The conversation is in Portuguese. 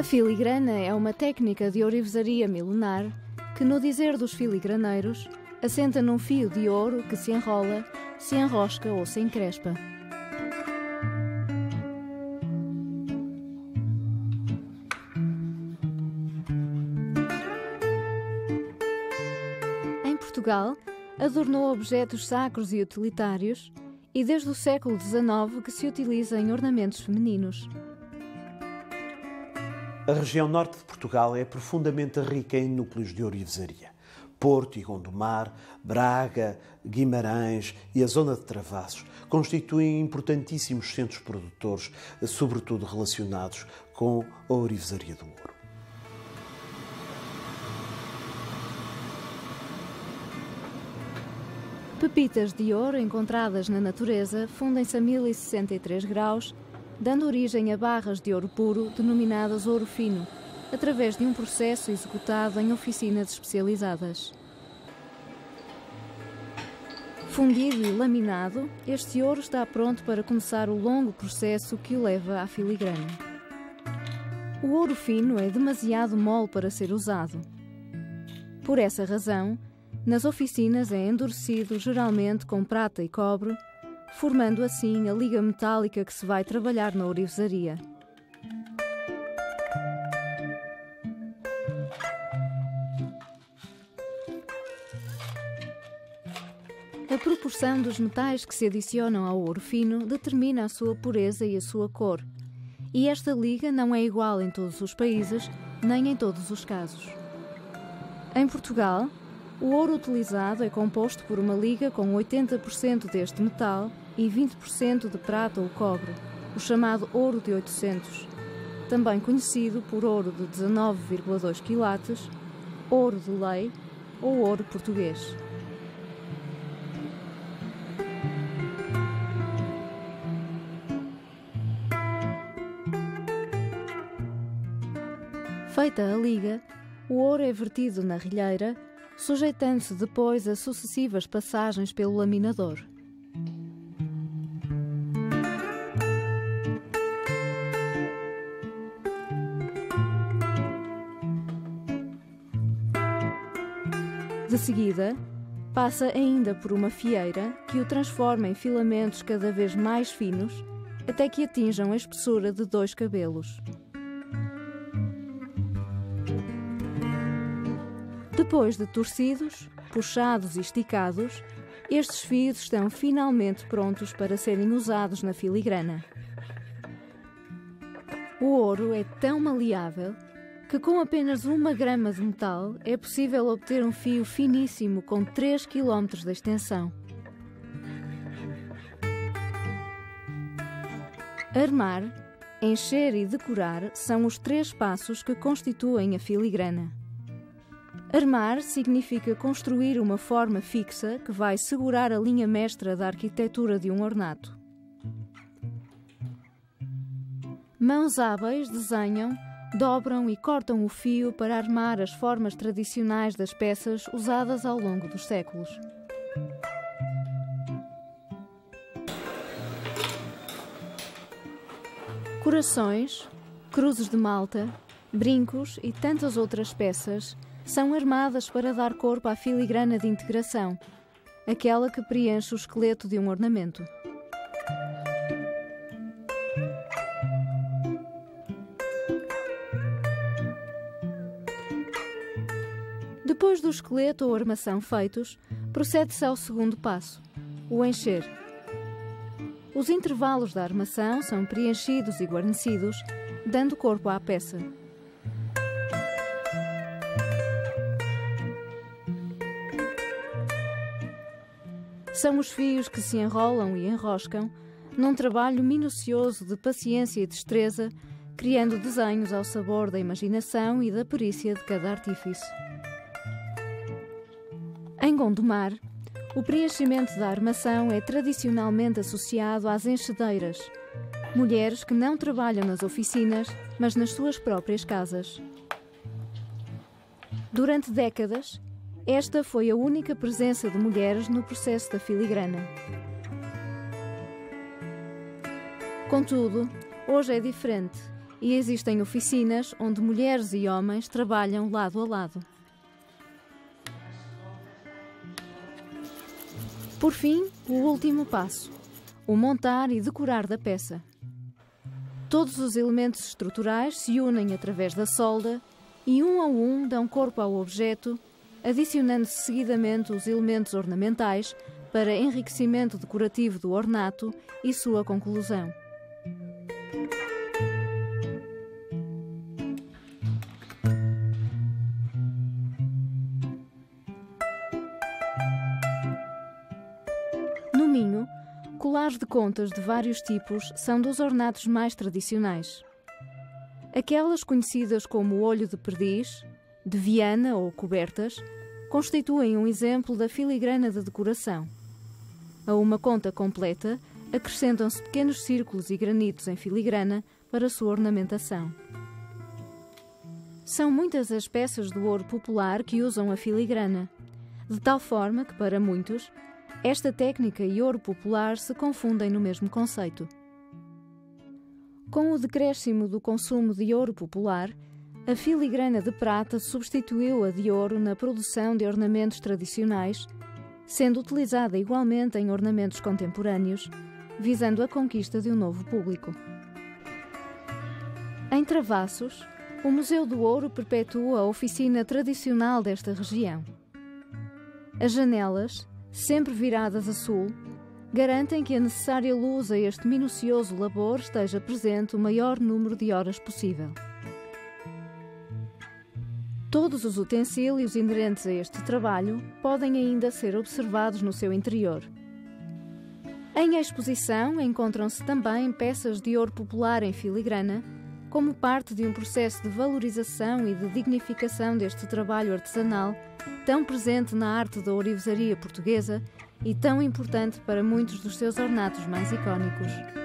A filigrana é uma técnica de ourivesaria milenar que, no dizer dos filigraneiros, assenta num fio de ouro que se enrola, se enrosca ou se encrespa. Em Portugal, adornou objetos sacros e utilitários e desde o século XIX que se utiliza em ornamentos femininos. A região norte de Portugal é profundamente rica em núcleos de ourivesaria. Porto e Gondomar, Braga, Guimarães e a zona de Travassos constituem importantíssimos centros produtores, sobretudo relacionados com a ourivesaria do ouro. Pepitas de ouro encontradas na natureza fundem-se a 1063 graus, dando origem a barras de ouro puro denominadas ouro fino, através de um processo executado em oficinas especializadas. Fundido e laminado, este ouro está pronto para começar o longo processo que o leva à filigrana. O ouro fino é demasiado mole para ser usado. Por essa razão, nas oficinas é endurecido geralmente com prata e cobre, formando assim a liga metálica que se vai trabalhar na ourivesaria. A proporção dos metais que se adicionam ao ouro fino determina a sua pureza e a sua cor, e esta liga não é igual em todos os países, nem em todos os casos. Em Portugal, o ouro utilizado é composto por uma liga com 80% deste metal e 20% de prata ou cobre, o chamado ouro de 800, também conhecido por ouro de 19,2 quilates, ouro de lei ou ouro português. Feita a liga, o ouro é vertido na rilheira, sujeitando-se depois a sucessivas passagens pelo laminador. De seguida, passa ainda por uma fieira que o transforma em filamentos cada vez mais finos, até que atinjam a espessura de 2 cabelos. Depois de torcidos, puxados e esticados, estes fios estão finalmente prontos para serem usados na filigrana. O ouro é tão maleável que com apenas 1 grama de metal é possível obter um fio finíssimo com 3 km de extensão. Armar, encher e decorar são os 3 passos que constituem a filigrana. Armar significa construir uma forma fixa que vai segurar a linha mestra da arquitetura de um ornato. Mãos hábeis desenham, dobram e cortam o fio para armar as formas tradicionais das peças usadas ao longo dos séculos. Corações, cruzes de malta, brincos e tantas outras peças são armadas para dar corpo à filigrana de integração, aquela que preenche o esqueleto de um ornamento. Depois do esqueleto ou armação feitos, procede-se ao segundo passo, o encher. Os intervalos da armação são preenchidos e guarnecidos, dando corpo à peça. São os fios que se enrolam e enroscam, num trabalho minucioso de paciência e destreza, criando desenhos ao sabor da imaginação e da perícia de cada artífice. Em Gondomar, o preenchimento da armação é tradicionalmente associado às enchedeiras, mulheres que não trabalham nas oficinas, mas nas suas próprias casas. Durante décadas, esta foi a única presença de mulheres no processo da filigrana. Contudo, hoje é diferente e existem oficinas onde mulheres e homens trabalham lado a lado. Por fim, o último passo: o montar e decorar da peça. Todos os elementos estruturais se unem através da solda e, um a um, dão corpo ao objeto, adicionando-se seguidamente os elementos ornamentais para enriquecimento decorativo do ornato e sua conclusão. No Minho, colares de contas de vários tipos são dos ornatos mais tradicionais. Aquelas conhecidas como olho de perdiz, de viana ou cobertas, constituem um exemplo da filigrana de decoração. A uma conta completa, acrescentam-se pequenos círculos e granitos em filigrana para sua ornamentação. São muitas as peças do ouro popular que usam a filigrana, de tal forma que, para muitos, esta técnica e ouro popular se confundem no mesmo conceito. Com o decréscimo do consumo de ouro popular, a filigrana de prata substituiu a de ouro na produção de ornamentos tradicionais, sendo utilizada igualmente em ornamentos contemporâneos, visando a conquista de um novo público. Em Travassos, o Museu do Ouro perpetua a oficina tradicional desta região. As janelas, sempre viradas a sul, garantem que a necessária luz a este minucioso labor esteja presente o maior número de horas possível. Todos os utensílios inerentes a este trabalho podem ainda ser observados no seu interior. Em exposição encontram-se também peças de ouro popular em filigrana, como parte de um processo de valorização e de dignificação deste trabalho artesanal, tão presente na arte da ourivesaria portuguesa e tão importante para muitos dos seus ornatos mais icónicos.